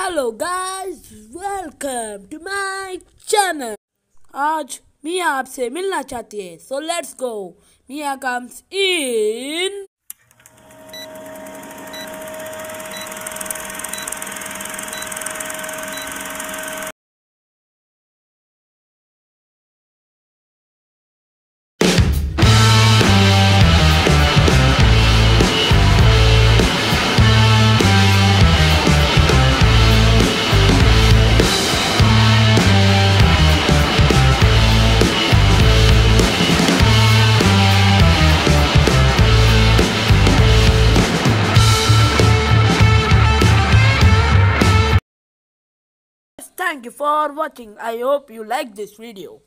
Hello guys, welcome to my channel. आज Mia आपसे मिलना चाहती है, so let's go. Mia comes in. Thank you for watching. I hope you like this video.